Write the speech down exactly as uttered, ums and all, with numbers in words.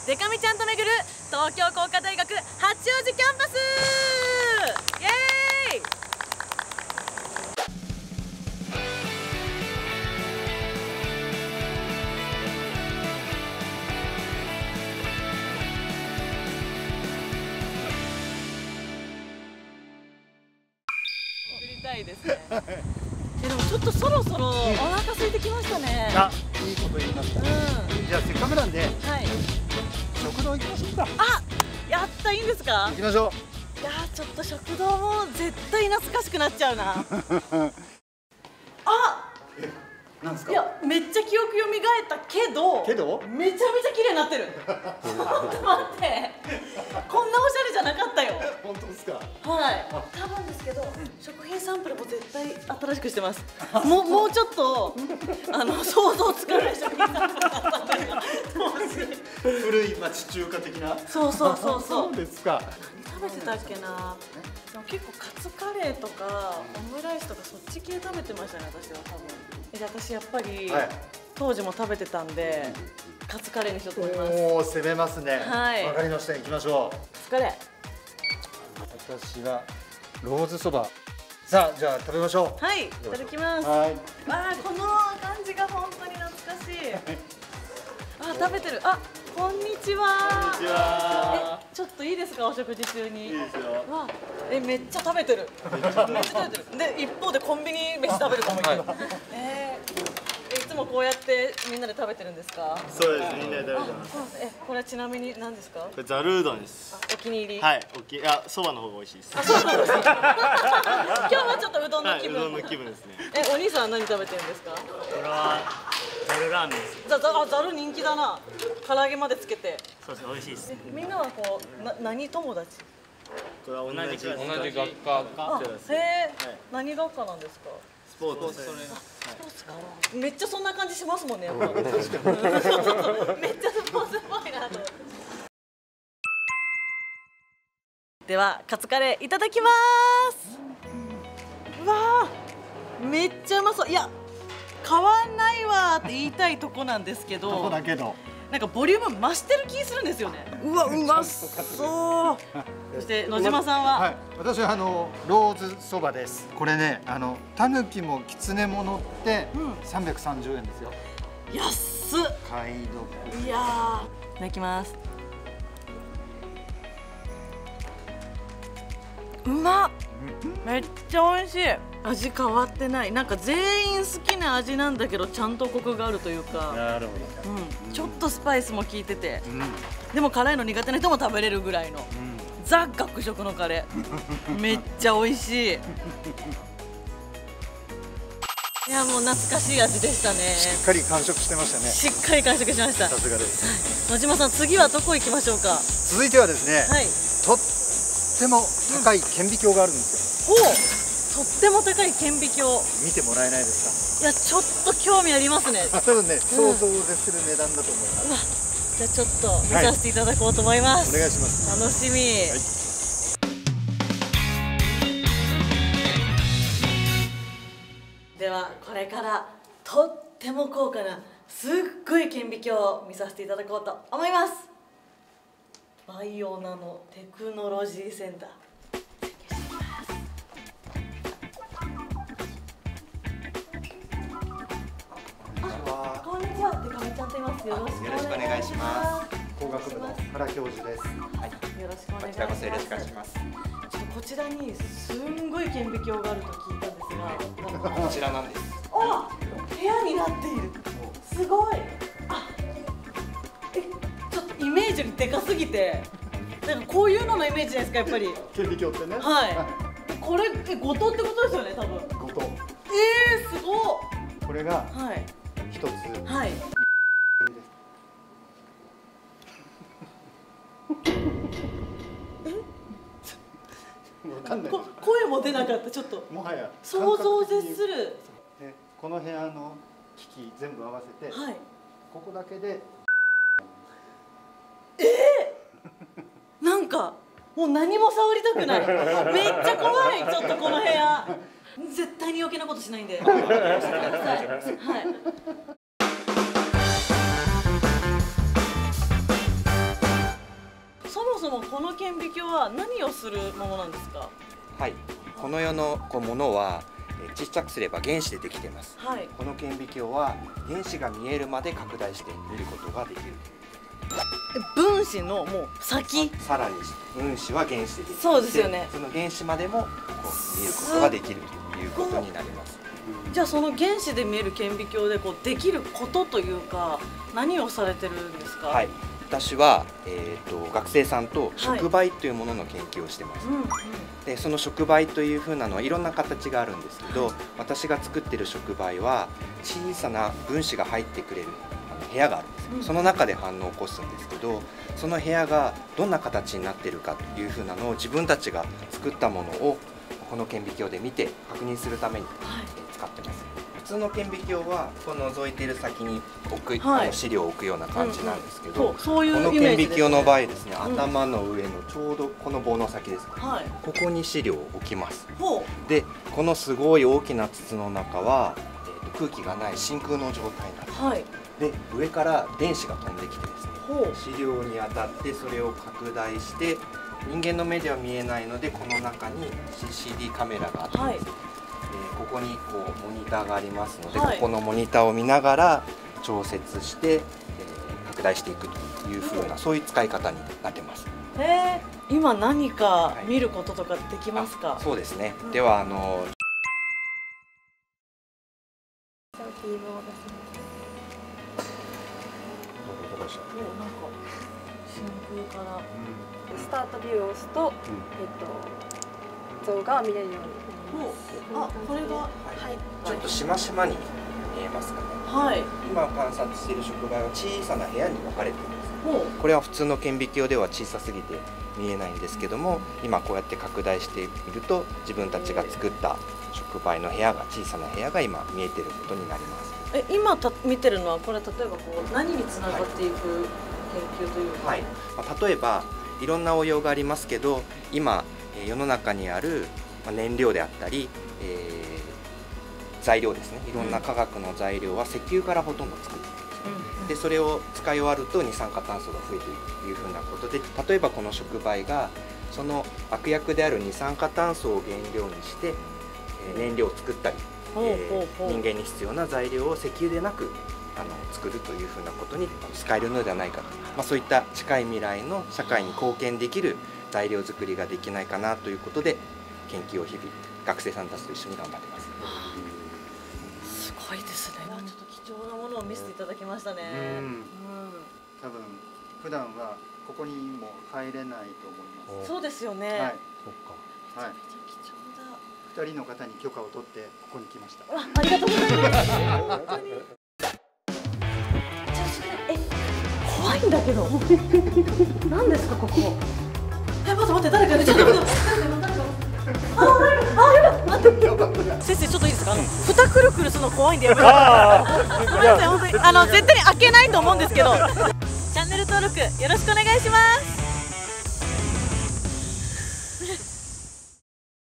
デカミちゃんと巡る東京工科大学八王子キャンパスイエーイ。作りたいですね。え、でもちょっとそろそろお腹空いてきましたね。 あ、いいこと言いました。うん、じゃあせっかくなんで、はい、食堂行きましょうか。あ、 やった、いいんですか。 行きましょう。 いやー、ちょっと食堂も絶対懐かしくなっちゃうな。あ、 なんですか。 いや、めっちゃ記憶蘇ったけど、 けどめちゃめちゃ綺麗になってる。ちょっと待って、こんなおしゃれじゃなかったよ。 本当ですか。 はい、多分ですけど、うん、食品サンプルも絶対新しくしてます。もう、もうちょっとあの想像つかない食品サンプルだったんだけど、 古い町中華的な。 そうそうそうそう。 そうですか。 食べてたっけな。でも結構カツカレーとかオムライスとかそっち系食べてましたね、私は多分。え、私やっぱり、はい、当時も食べてたんで、カツカレーにしようと思います。 おお、攻めますね。 はい。 わかりました。行きましょう。 カツカレー。 私はローズそば。さあ、じゃあ食べましょう。 はい、いただきます。はい。ああ、この感じが本当に懐かしい。あ、食べてる。あ、こんにちは。 こんにちは。 え、ちょっといいですか、お食事中に。 いいですよ。 わ、え、めっちゃ食べてる。めっちゃ食べてる。で、一方でコンビニ飯食べる子もいる。えー、いつもこうやってみんなで食べてるんですか。 そうです、みんなで食べてます。 え、これはちなみに何ですか。これざるうどんです。 お気に入り。 はい、おき、いや、そばの方が美味しいです。 あ、そうなんです。今日はちょっとうどんの気分。 うどんの気分ですね。 え、お兄さんは何食べてるんですか。 これはざるラーメンです。 ざざざる人気だな。唐揚げまでつけて。 そうですね、美味しいです。 みんなはこうな何友達。 これは同じ同じ学科。 あ、へえ、何学科なんですか。 スポーツ。 スポーツか。めっちゃそんな感じしますもんね。やっぱ。めっちゃスポーツっぽいなと。ではカツカレーいただきます。うわー、めっちゃうまそう。いや、変わんないわって言いたいとこなんですけど。 とこだけど。 なんかボリューム増してる気するんですよね。うわ、うまそう。そして野島さんは、はい、 私はあのローズそばです。これね、あのタヌキもキツネも乗って三百三十円ですよ。 安っ。 買い得。 いやー、いただきます。うまっ。めっちゃ美味しい。味変わってない。なんか全員好きな味なんだけど、ちゃんとコクがあるというか。 なるほど。うん、ちょっとスパイスも効いてて、うん、でも辛いの苦手な人も食べれるぐらいの、うん、ザ学食のカレー。めっちゃ美味しい。いや、もう懐かしい味でしたね。 しっかり完食してましたね。 しっかり完食しました。 さすがです。 はい、野島さん、次はどこ行きましょうか。 続いてはですね、はい、とっても高い顕微鏡があるんですよ。 おお。とっても高い顕微鏡。 見てもらえないですか。いや、ちょっと興味ありますね。 多分ね、想像を絶する値段だと思います。 じゃあちょっと見させていただこうと思います。 お願いします。 楽しみ。はい、ではこれからとっても高価なすっごい顕微鏡を見させていただこうと思います。バイオナノテクノロジーセンター。こんにちは、デカミちゃんと言います。よろしくお願いします。 工学部の原教授です。 はい、 よろしくお願いします。 こちらこそよろしくお願いします。 ちょっとこちらにすんごい顕微鏡があると聞いたんですが、 こちらなんです。 あ、部屋になっている。すごい。あ、え、ちょっとイメージがでかすぎて、なんかこういうののイメージじゃないですか、やっぱり。 顕微鏡ってね。 はい。これえ五島ってことですよね、多分。 五島。 えー、すごい。 これがはい一つ。 はい。 わかんない。 声も出なかった。ちょっともはや想像を絶する。 この部屋の機器全部合わせて、はい、ここだけでえー、なんかもう何も触りたくない。めっちゃ怖い。ちょっとこの部屋絶対に余計なことしないんで教えてください。はい。 の顕微鏡は何をするものなんですか？ はい、この世のこうものはえー小さくすれば原子でできています。 はい。 この顕微鏡は原子が見えるまで拡大して見ることができる。 分子のもう先。 さらに分子は原子でできていて、 そうですよねその原子までもこう見ることができるということになります。 じゃあその原子で見える顕微鏡でこうできることというか何をされてるんですか？ はい、私は、えー、と学生さんと触媒というものの研究をしてます。 うんうん。 でその触媒というふうなのはいろんな形があるんですけど、私が作ってる触媒は小さな分子が入ってくれるあの部屋があるんですよ、 うん、 その中で反応を起こすんですけど、その部屋がどんな形になっているかというふうなのを自分たちが作ったものをこの顕微鏡で見て確認するために使ってます。普通の顕微鏡はこの覗いている先に置く、 はい、 あの資料を置くような感じなんですけど、 うんうん、そう、そういうこのイメージですね。 顕微鏡の場合ですね、 うん、 頭の上のちょうどこの棒の先ですね、 はい、 ここに資料を置きます。 ほう。 でこのすごい大きな筒の中は、えー、と空気がない真空の状態になって、 はい、 で上から電子が飛んできてですね、 ほう。 資料に当たってそれを拡大して人間の目では見えないので、この中に シーシーディー カメラがあってですね、 はい、 えーここにこうモニターがありますので、 はい、 ここのモニターを見ながら調節して、えー拡大していくというふうな、そういう使い方になってます。 へえ、今何か見ることとかできますか？ そうですね、 うん、 ではあのなんか真空から、 スタートビューを押すと、えっと像が見れるようになります。 あ、これが、はい、 ちょっとしましまに見えますかね。 はい。 今観察している触媒は小さな部屋に分かれています。 ほう。 これは普通の顕微鏡では小さすぎて見えないんですけども、今こうやって拡大してみると自分たちが作った触媒の部屋が、小さな部屋が今見えていることになります。 え、今た見てるのはこれ例えばこう何につながっていく研究というか、 はい、まあ、例えばいろんな応用がありますけど、今えー世の中にあるまあ燃料であったり、えー材料ですね、いろんな化学の材料は石油からほとんど作っているんですね。 うんうん、 でそれを使い終わると二酸化炭素が増えていくというふうなことで、例えばこの触媒がその悪役である二酸化炭素を原料にして、えー燃料を作ったり、えー人間に必要な材料を石油でなくあの作るというふうなことに使えるのではないかと、まあ、そういった近い未来の社会に貢献できる材料作りができないかなということで、研究を日々学生さんたちと一緒に頑張ってます。 すごいですね。ちょっと貴重なものを見せていただきましたね。 うんうん、 多分普段はここにも入れないと思います。 そうですよね。 はい。 はい。 はい。 めちゃめちゃ貴重だ。 二人の方に許可を取ってここに来ました。 あ、ありがとうございます。本当に。え、怖いんだけど。何ですかここ。え、待って待って、誰かね、ちょっと待って。あ、あ、よかった。待って。先生ちょっといいですか。あの蓋くるくるするの怖いんでやめてください。ごめんなさい、本当にあの絶対に開けないと思うんですけど。チャンネル登録よろしくお願いします。